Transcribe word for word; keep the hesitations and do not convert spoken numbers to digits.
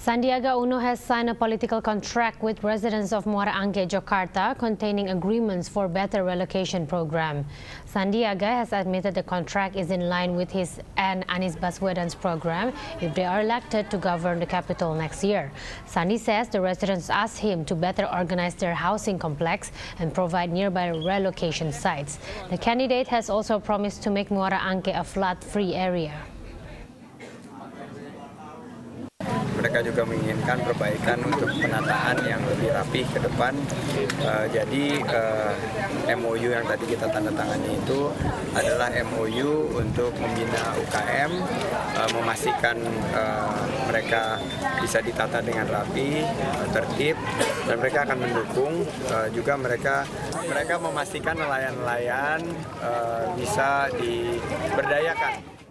Sandiaga Uno has signed a political contract with residents of Muara, Angke, Jakarta, containing agreements for better relocation program. Sandiaga has admitted the contract is in line with his and Anies Baswedan's program if they are elected to govern the capital next year. Sandi says the residents asked him to better organize their housing complex and provide nearby relocation sites. The candidate has also promised to make Muara, Angke a flood-free area. Mereka juga menginginkan perbaikan untuk penataan yang lebih rapi ke depan. Uh, jadi uh, M O U yang tadi kita tanda tangani itu adalah M O U untuk membina U K M, uh, memastikan uh, mereka bisa ditata dengan rapi, uh, tertib, dan mereka akan mendukung uh, juga mereka mereka memastikan nelayan-nelayan uh, bisa diberdayakan.